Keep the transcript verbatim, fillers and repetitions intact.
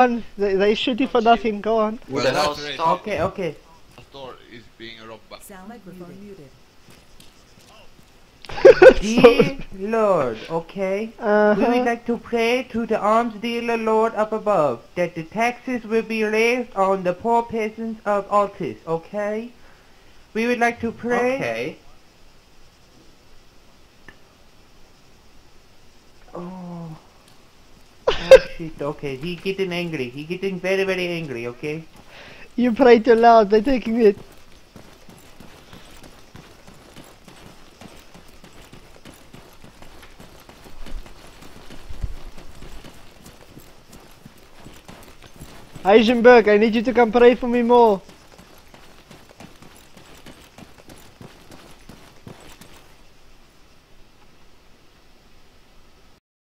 They, they shoot you for nothing, go on. Who Well, the hell that's right. stop? Okay, okay. The store is being robbed by. Sound microphone muted. Dear Lord, okay? Uh We would -huh. like to pray to the arms dealer Lord up above that the taxes will be raised on the poor peasants of Altis, okay? We would like to pray. Okay. Oh. Oh shit, okay. He getting angry. He getting very, very angry, okay? You pray too loud, they're taking it. Heisenberg, I need you to come pray for me more.